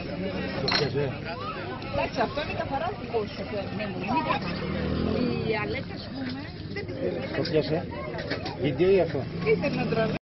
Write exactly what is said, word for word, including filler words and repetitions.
Το πιάσε. Εντάξει, αυτό είναι καθαρά δικό σου παίρνει. Η Αλέκα, ας πούμε, δεν την Το πιάσε. Βίντεο ή αυτό. ήθελε να τραβήξει.